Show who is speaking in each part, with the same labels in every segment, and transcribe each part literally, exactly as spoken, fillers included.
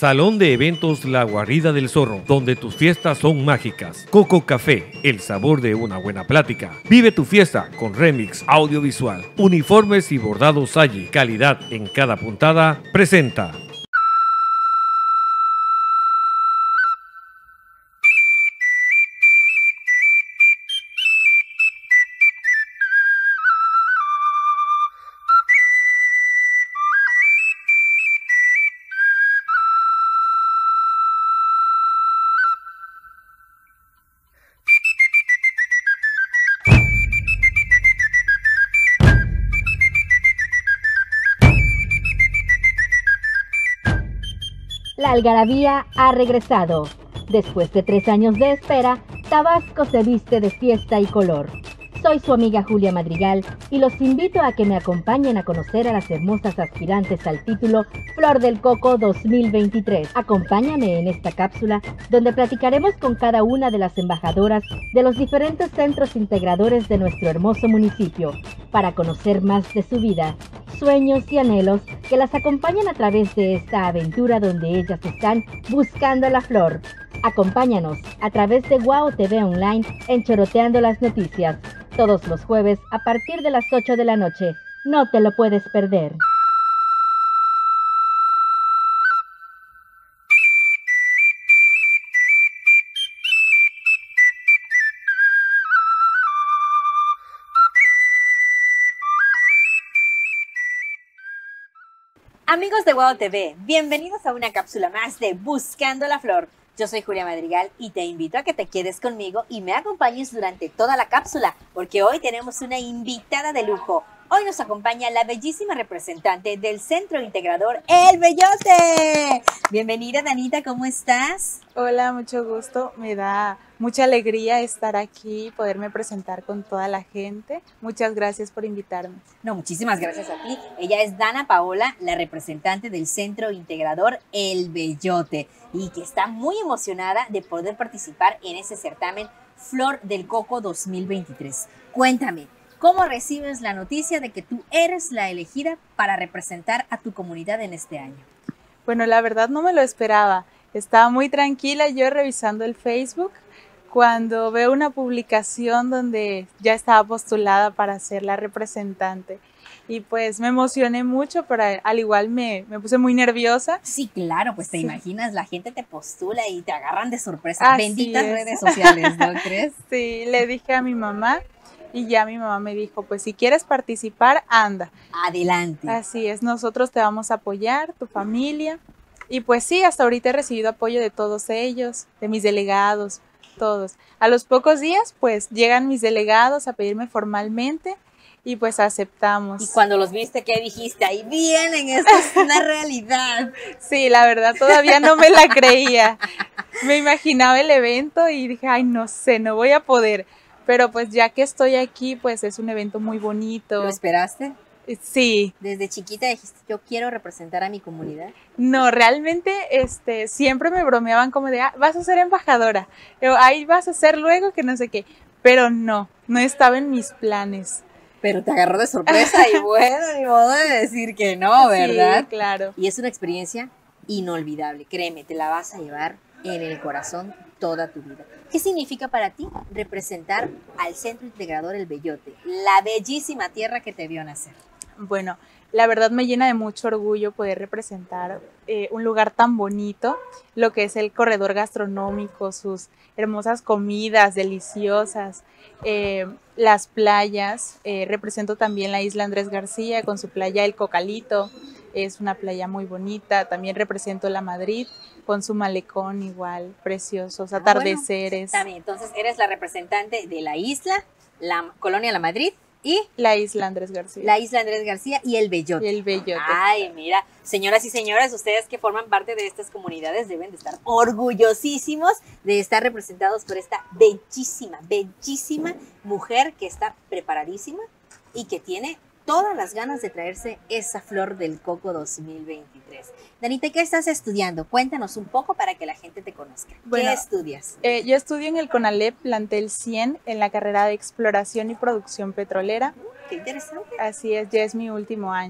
Speaker 1: Salón de Eventos La Guarida del Zorro, donde tus fiestas son mágicas. Coco Café, el sabor de una buena plática. Vive tu fiesta con remix audiovisual. Uniformes y bordados Salle, calidad en cada puntada, presenta.
Speaker 2: La algarabía ha regresado. Después de tres años de espera, Tabasco se viste de fiesta y color. Soy su amiga Julia Madrigal y los invito a que me acompañen a conocer a las hermosas aspirantes al título Flor del Coco dos mil veintitrés. Acompáñame en esta cápsula donde platicaremos con cada una de las embajadoras de los diferentes centros integradores de nuestro hermoso municipio para conocer más de su vida, sueños y anhelos que las acompañan a través de esta aventura donde ellas están buscando la flor. Acompáñanos a través de Guau T V Online en Choroteando las Noticias, todos los jueves a partir de las ocho de la noche. No te lo puedes perder.
Speaker 3: Amigos de Guau T V, bienvenidos a una cápsula más de Buscando la Flor. Yo soy Julia Madrigal y te invito a que te quedes conmigo y me acompañes durante toda la cápsula, porque hoy tenemos una invitada de lujo. Hoy nos acompaña la bellísima representante del Centro Integrador El Bellote. Bienvenida, Danita, ¿cómo estás?
Speaker 4: Hola, mucho gusto. Me da mucha alegría estar aquí y poderme presentar con toda la gente. Muchas gracias por invitarme.
Speaker 3: No, muchísimas gracias a ti. Ella es Dana Paola, la representante del Centro Integrador El Bellote, y que está muy emocionada de poder participar en ese certamen Flor del Coco dos mil veintitrés. Cuéntame, ¿cómo recibes la noticia de que tú eres la elegida para representar a tu comunidad en este año?
Speaker 4: Bueno, la verdad no me lo esperaba. Estaba muy tranquila yo revisando el Facebook cuando veo una publicación donde ya estaba postulada para ser la representante. Y pues me emocioné mucho, pero al igual me, me puse muy nerviosa.
Speaker 3: Sí, claro, pues te sí. imaginas, la gente te postula y te agarran de sorpresa.
Speaker 4: Así
Speaker 3: Benditas
Speaker 4: es.
Speaker 3: Redes sociales, ¿no crees?
Speaker 4: Sí, le dije a mi mamá y ya mi mamá me dijo, pues si quieres participar, anda.
Speaker 3: Adelante.
Speaker 4: Así es, nosotros te vamos a apoyar, tu familia. Y pues sí, hasta ahorita he recibido apoyo de todos ellos, de mis delegados, todos. A los pocos días, pues llegan mis delegados a pedirme formalmente y pues aceptamos.
Speaker 3: Y cuando los viste, ¿qué dijiste? Ahí vienen, esto es una realidad.
Speaker 4: Sí, la verdad todavía no me la creía. Me imaginaba el evento y dije, ay, no sé, no voy a poder. Pero pues ya que estoy aquí, pues es un evento muy bonito.
Speaker 3: ¿Lo esperaste?
Speaker 4: Sí.
Speaker 3: ¿Desde chiquita dijiste, yo quiero representar a mi comunidad?
Speaker 4: No, realmente este, siempre me bromeaban como de, ah, vas a ser embajadora, o ahí vas a ser luego que no sé qué. Pero no, no estaba en mis planes.
Speaker 3: Pero te agarró de sorpresa y bueno, ni modo de decir que no, ¿verdad?
Speaker 4: Sí, claro.
Speaker 3: Y es una experiencia inolvidable, créeme, te la vas a llevar en el corazón toda tu vida. ¿Qué significa para ti representar al Centro Integrador El Bellote, la bellísima tierra que te vio nacer?
Speaker 4: Bueno, la verdad me llena de mucho orgullo poder representar eh, un lugar tan bonito, lo que es el corredor gastronómico, sus hermosas comidas deliciosas, eh, las playas. Eh, represento también la isla Andrés García con su playa El Cocalito, es una playa muy bonita. También represento la Madrid con su malecón igual, preciosos
Speaker 3: ah,
Speaker 4: atardeceres.
Speaker 3: Bueno, también, entonces eres la representante de la isla, la colonia La Madrid, y
Speaker 4: la isla Andrés García.
Speaker 3: La isla Andrés García y El Bellote.
Speaker 4: Y El Bellote.
Speaker 3: Ay, mira, señoras y señores, ustedes que forman parte de estas comunidades deben de estar orgullosísimos de estar representados por esta bellísima, bellísima mujer que está preparadísima y que tiene todas las ganas de traerse esa Flor del Coco dos mil veintitrés. Danita, ¿qué estás estudiando? Cuéntanos un poco para que la gente te conozca.
Speaker 4: Bueno,
Speaker 3: ¿qué estudias?
Speaker 4: Eh, yo estudio en el CONALEP Plantel cien en la carrera de Exploración y Producción Petrolera.
Speaker 3: Qué interesante.
Speaker 4: Así es, ya es mi último año.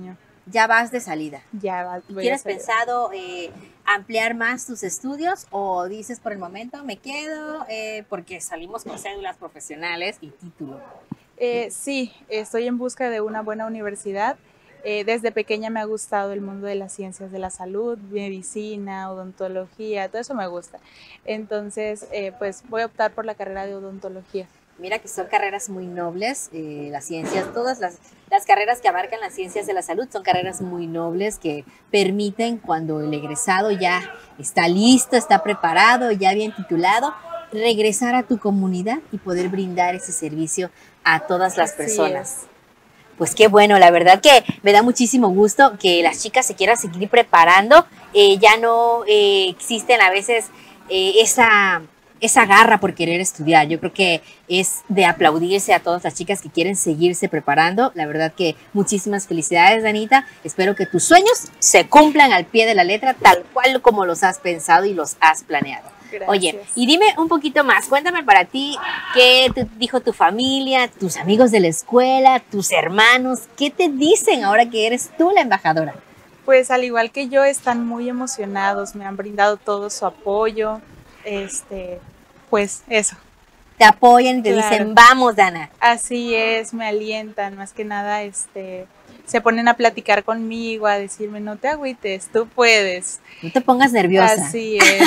Speaker 3: ya vas de salida.
Speaker 4: Ya va,
Speaker 3: ¿Y
Speaker 4: voy a
Speaker 3: tienes
Speaker 4: salir.
Speaker 3: pensado eh, ampliar más tus estudios o dices por el momento me quedo eh, porque salimos con cédulas profesionales y título?
Speaker 4: Eh, sí, estoy en busca de una buena universidad. Eh, desde pequeña me ha gustado el mundo de las ciencias de la salud, medicina, odontología, todo eso me gusta. Entonces, eh, pues voy a optar por la carrera de odontología.
Speaker 3: Mira que son carreras muy nobles, eh, las ciencias, todas las, las carreras que abarcan las ciencias de la salud son carreras muy nobles que permiten cuando el egresado ya está listo, está preparado, ya bien titulado, regresar a tu comunidad y poder brindar ese servicio a todas las
Speaker 4: Así
Speaker 3: personas.
Speaker 4: es.
Speaker 3: Pues qué bueno, la verdad que me da muchísimo gusto que las chicas se quieran seguir preparando. Eh, ya no eh, existen a veces eh, esa, esa garra por querer estudiar. Yo creo que es de aplaudirse a todas las chicas que quieren seguirse preparando. La verdad que muchísimas felicidades, Danita. Espero que tus sueños se cumplan al pie de la letra, tal cual como los has pensado y los has planeado.
Speaker 4: Gracias.
Speaker 3: Oye, y dime un poquito más, cuéntame para ti, ¿qué te dijo tu familia, tus amigos de la escuela, tus hermanos? ¿Qué te dicen ahora que eres tú la embajadora?
Speaker 4: Pues al igual que yo, están muy emocionados, me han brindado todo su apoyo, este, pues eso.
Speaker 3: Te apoyan y te
Speaker 4: Claro.
Speaker 3: dicen, vamos, Dana.
Speaker 4: Así es, me alientan, más que nada, este, se ponen a platicar conmigo, a decirme, no te agüites, tú puedes.
Speaker 3: No te pongas nerviosa.
Speaker 4: Así es.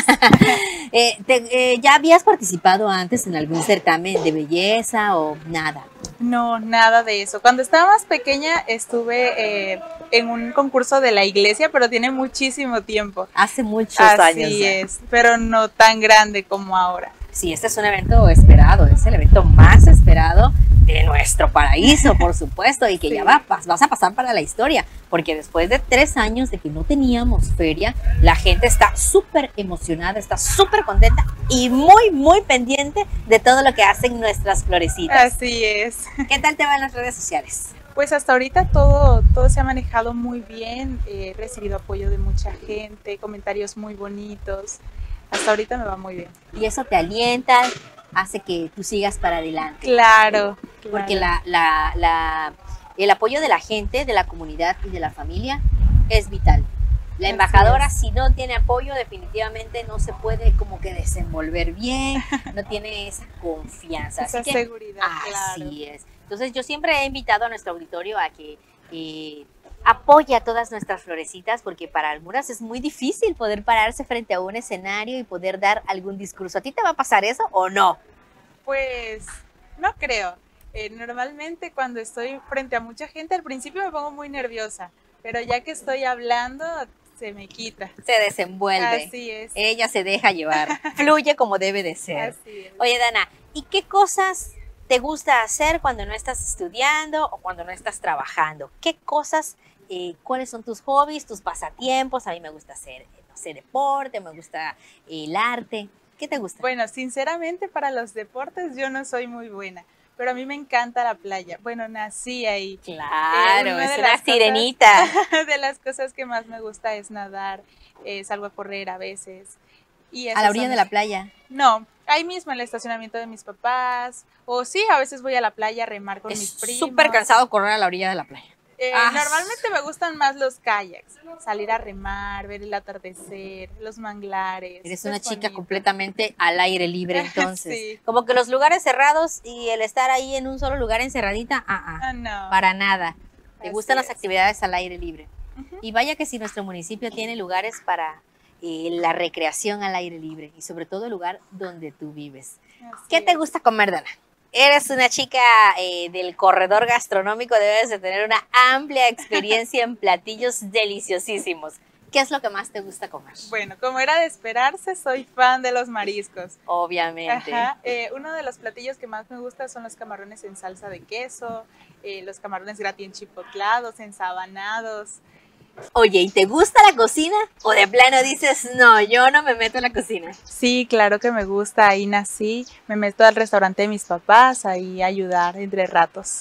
Speaker 3: Eh, te- eh, ¿Ya habías participado antes en algún certamen de belleza o nada?
Speaker 4: No, nada de eso. Cuando estaba más pequeña estuve eh, en un concurso de la iglesia, pero tiene muchísimo tiempo.
Speaker 3: Hace muchos
Speaker 4: Así
Speaker 3: años. ya.
Speaker 4: es, pero no tan grande como ahora.
Speaker 3: Sí, este es un evento esperado, es el evento más esperado de nuestro paraíso, por supuesto, y que
Speaker 4: Sí.
Speaker 3: ya va, vas vas a pasar para la historia, porque después de tres años de que no teníamos feria, la gente está súper emocionada, está súper contenta y muy, muy pendiente de todo lo que hacen nuestras florecitas.
Speaker 4: Así es.
Speaker 3: ¿Qué tal te va en las redes sociales?
Speaker 4: Pues hasta ahorita todo, todo se ha manejado muy bien, eh, he recibido apoyo de mucha gente, comentarios muy bonitos. Hasta ahorita me va muy bien.
Speaker 3: Y eso te alienta, hace que tú sigas para adelante.
Speaker 4: Claro,
Speaker 3: Porque
Speaker 4: claro.
Speaker 3: la, la, la, el apoyo de la gente, de la comunidad y de la familia es vital. La
Speaker 4: Así
Speaker 3: embajadora,
Speaker 4: es.
Speaker 3: si no tiene apoyo, definitivamente no se puede como que desenvolver bien, no tiene esa confianza.
Speaker 4: Esa
Speaker 3: Así que,
Speaker 4: seguridad, claro.
Speaker 3: así es. Entonces yo siempre he invitado a nuestro auditorio a que eh, apoye a todas nuestras florecitas, porque para algunas es muy difícil poder pararse frente a un escenario y poder dar algún discurso. ¿A ti te va a pasar eso o no?
Speaker 4: Pues no creo. Eh, normalmente cuando estoy frente a mucha gente, al principio me pongo muy nerviosa, pero ya que estoy hablando, se me quita.
Speaker 3: Se desenvuelve.
Speaker 4: Así es.
Speaker 3: Ella se deja llevar, fluye como debe de ser.
Speaker 4: Así es.
Speaker 3: Oye, Dana, ¿y qué cosas te gusta hacer cuando no estás estudiando o cuando no estás trabajando? ¿Qué cosas, eh, cuáles son tus hobbies, tus pasatiempos? A mí me gusta hacer, eh, no sé, deporte, me gusta eh, el arte. ¿Qué te gusta?
Speaker 4: Bueno, sinceramente para los deportes yo no soy muy buena, pero a mí me encanta la playa. Bueno, nací ahí.
Speaker 3: Claro,
Speaker 4: Eh, una
Speaker 3: es
Speaker 4: de
Speaker 3: una
Speaker 4: las cosas-
Speaker 3: sirenita.
Speaker 4: De las cosas que más me gusta es nadar, eh, salgo a correr a veces. Y
Speaker 3: A
Speaker 4: esas
Speaker 3: la orilla
Speaker 4: son-
Speaker 3: de la playa.
Speaker 4: No, ahí mismo en el estacionamiento de mis papás. O sí, a veces voy a la playa a remar con mis
Speaker 3: Es
Speaker 4: primos.
Speaker 3: súper cansado correr a la orilla de la playa.
Speaker 4: Eh,
Speaker 3: Ah.
Speaker 4: Normalmente me gustan más los kayaks, salir a remar, ver el atardecer, los manglares.
Speaker 3: Eres
Speaker 4: es
Speaker 3: una chica
Speaker 4: bonito.
Speaker 3: completamente al aire libre, entonces.
Speaker 4: Sí.
Speaker 3: Como que los lugares cerrados y el estar ahí en un solo lugar encerradita, ah, ah,
Speaker 4: Ah, no.
Speaker 3: para nada. Te
Speaker 4: Así
Speaker 3: gustan las
Speaker 4: es.
Speaker 3: actividades al aire libre.
Speaker 4: Ujú.
Speaker 3: Y vaya que si nuestro municipio tiene lugares para eh, la recreación al aire libre y sobre todo el lugar donde tú vives.
Speaker 4: Así
Speaker 3: ¿Qué te
Speaker 4: es.
Speaker 3: gusta comer, Dana? Eres una chica eh, del corredor gastronómico, debes de tener una amplia experiencia en platillos deliciosísimos. ¿Qué es lo que más te gusta comer?
Speaker 4: Bueno, como era de esperarse, soy fan de los mariscos.
Speaker 3: Obviamente.
Speaker 4: Ajá. Eh, uno de los platillos que más me gusta son los camarones en salsa de queso, eh, los camarones gratin chipotlados, ensabanados.
Speaker 3: Oye, ¿y te gusta la cocina? ¿O de plano dices, no, yo no me meto en la cocina?
Speaker 4: Sí, claro que me gusta, ahí nací, me meto al restaurante de mis papás, ahí a ayudar entre ratos.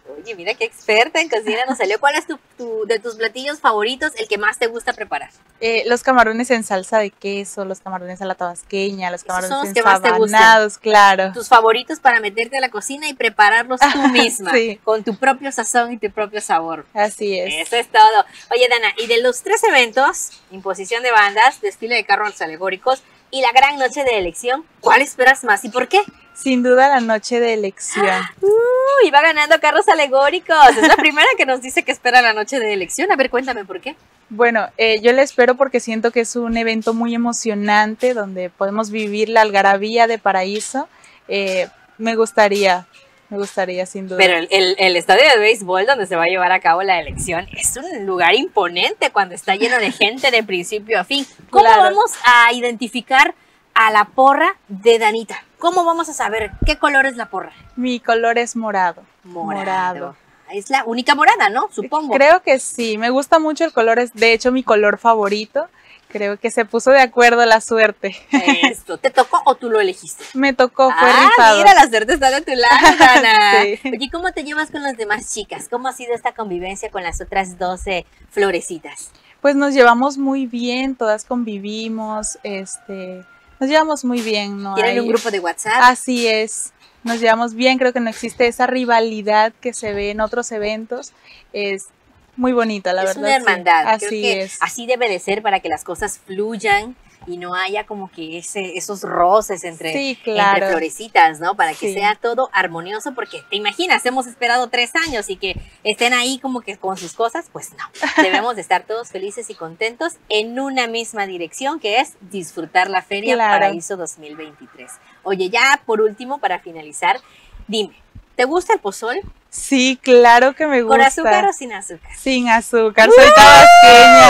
Speaker 3: Oye, mira qué experta en cocina nos salió. ¿Cuál es tu, tu, de tus platillos favoritos, el que más te gusta preparar?
Speaker 4: Eh, los camarones en salsa de queso, los camarones a la tabasqueña, los camarones
Speaker 3: son los que más te
Speaker 4: ensabanados, claro.
Speaker 3: Tus favoritos para meterte a la cocina y prepararlos tú misma,
Speaker 4: sí.
Speaker 3: con tu propio sazón y tu propio sabor.
Speaker 4: Así es.
Speaker 3: Eso es todo. Oye, Dana, y de los tres eventos, imposición de bandas, desfile de carros alegóricos y la gran noche de elección, ¿cuál esperas más y por qué?
Speaker 4: Sin duda la noche de elección.
Speaker 3: Uh, y va ganando carros alegóricos. Es la primera que nos dice que espera la noche de elección. A ver, cuéntame por qué.
Speaker 4: Bueno, eh, yo la espero porque siento que es un evento muy emocionante donde podemos vivir la algarabía de Paraíso. Eh, me gustaría, me gustaría sin duda.
Speaker 3: Pero el, el, el estadio de béisbol donde se va a llevar a cabo la elección es un lugar imponente cuando está lleno de gente de principio a fin. ¿Cómo
Speaker 4: Claro.
Speaker 3: vamos a identificar a la porra de Danita? ¿Cómo vamos a saber qué color es la porra?
Speaker 4: Mi color es morado.
Speaker 3: Morado. Es la única morada, ¿no? Supongo.
Speaker 4: Creo que sí, me gusta mucho el color, es de hecho mi color favorito. Creo que se puso de acuerdo la suerte.
Speaker 3: Esto, ¿te tocó o tú lo elegiste?
Speaker 4: Me tocó, fue
Speaker 3: ah,
Speaker 4: rifado.
Speaker 3: mira, la suerte está de tu lado, Dana.
Speaker 4: Sí.
Speaker 3: Oye, ¿cómo te llevas con las demás chicas? ¿Cómo ha sido esta convivencia con las otras doce florecitas?
Speaker 4: Pues nos llevamos muy bien, todas convivimos, este, nos llevamos muy bien, ¿no?
Speaker 3: ¿Tienen
Speaker 4: Hay-
Speaker 3: un grupo de WhatsApp?
Speaker 4: Así es, nos llevamos bien, creo que no existe esa rivalidad que se ve en otros eventos, es muy bonita, la
Speaker 3: es
Speaker 4: verdad.
Speaker 3: una
Speaker 4: sí.
Speaker 3: hermandad. Creo
Speaker 4: Así
Speaker 3: que
Speaker 4: es.
Speaker 3: así debe de ser para que las cosas fluyan y no haya como que ese, esos roces entre,
Speaker 4: Sí, claro.
Speaker 3: entre florecitas, ¿no? Para que
Speaker 4: Sí.
Speaker 3: sea todo armonioso, porque te imaginas, hemos esperado tres años y que estén ahí como que con sus cosas, pues no. Debemos de estar todos felices y contentos en una misma dirección, que es disfrutar la Feria
Speaker 4: Claro.
Speaker 3: Paraíso dos mil veintitrés. Oye, ya por último, para finalizar, dime, ¿te gusta el pozol?
Speaker 4: Sí, claro que me gusta.
Speaker 3: ¿Con azúcar o sin azúcar?
Speaker 4: Sin azúcar, soy tabasqueña.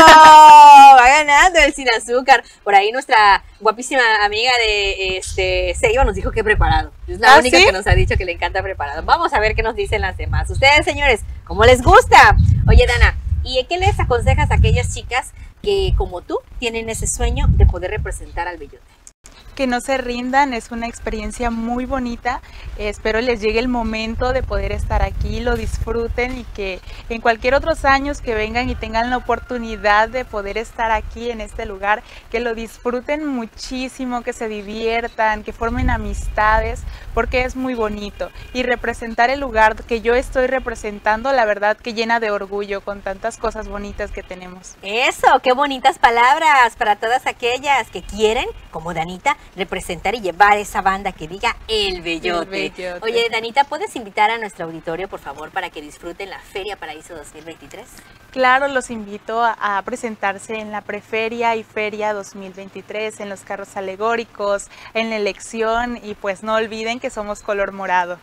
Speaker 3: ¡Bravo! Va ganando el sin azúcar. Por ahí nuestra guapísima amiga de este Seiba nos dijo que preparado. Es la
Speaker 4: ¿Ah,
Speaker 3: única
Speaker 4: sí?
Speaker 3: que nos ha dicho que le encanta preparado. Vamos a ver qué nos dicen las demás. Ustedes, señores, ¿cómo les gusta? Oye, Dana, ¿y qué les aconsejas a aquellas chicas que, como tú, tienen ese sueño de poder representar al bellote?
Speaker 4: Que no se rindan, es una experiencia muy bonita. Eh, espero les llegue el momento de poder estar aquí, lo disfruten y que en cualquier otros años que vengan y tengan la oportunidad de poder estar aquí en este lugar, que lo disfruten muchísimo, que se diviertan, que formen amistades, porque es muy bonito. Y representar el lugar que yo estoy representando, la verdad que llena de orgullo con tantas cosas bonitas que tenemos.
Speaker 3: Eso, qué bonitas palabras para todas aquellas que quieren, como Danita, representar y llevar esa banda que diga El Bellote.
Speaker 4: El Bellote.
Speaker 3: Oye, Danita, ¿puedes invitar a nuestro auditorio, por favor, para que disfruten la Feria Paraíso dos mil veintitrés?
Speaker 4: Claro, los invito a, a presentarse en la Preferia y Feria dos mil veintitrés, en los carros alegóricos, en la elección y pues no olviden que somos color morado.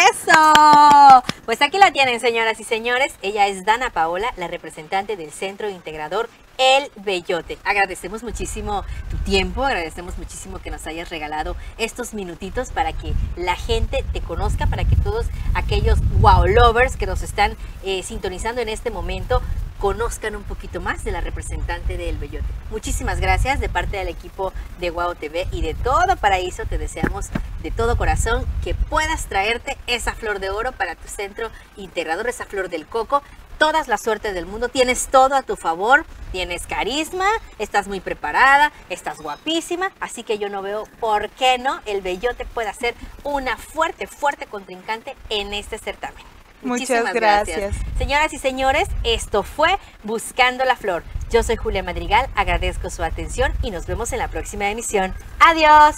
Speaker 3: ¡Eso! Pues aquí la tienen, señoras y señores. Ella es Dana Paola, la representante del Centro Integrador El Bellote. Agradecemos muchísimo tu tiempo, agradecemos muchísimo que nos hayas regalado estos minutitos para que la gente te conozca, para que todos aquellos wow lovers que nos están eh, sintonizando en este momento conozcan un poquito más de la representante del Bellote. Muchísimas gracias de parte del equipo de Wow T V y de todo Paraíso. Te deseamos de todo corazón que puedas traerte esa flor de oro para tu centro integrador, esa flor del coco. Todas las suertes del mundo, tienes todo a tu favor, tienes carisma, estás muy preparada, estás guapísima, así que yo no veo por qué no el Bellote pueda ser una fuerte, fuerte contrincante en este certamen.
Speaker 4: Muchas
Speaker 3: Muchísimas
Speaker 4: gracias.
Speaker 3: Señoras y señores, esto fue Buscando la Flor. Yo soy Julia Madrigal, agradezco su atención y nos vemos en la próxima emisión. ¡Adiós!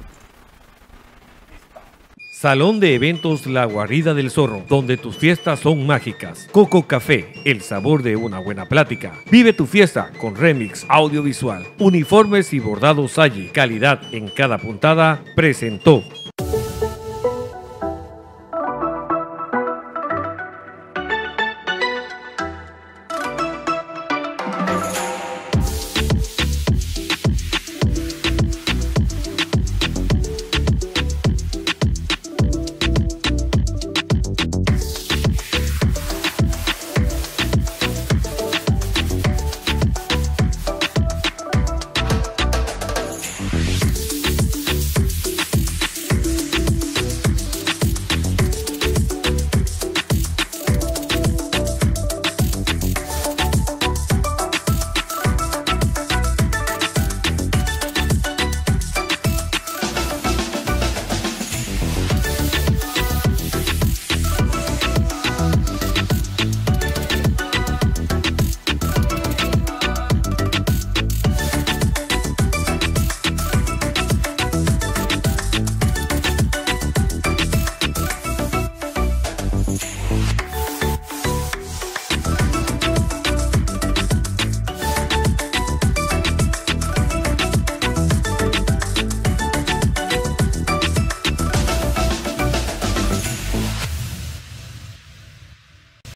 Speaker 1: Salón de Eventos La Guarida del Zorro, donde tus fiestas son mágicas. Coco Café, el sabor de una buena plática. Vive tu fiesta con remix audiovisual. Uniformes y bordados Salle, calidad en cada puntada, presentó.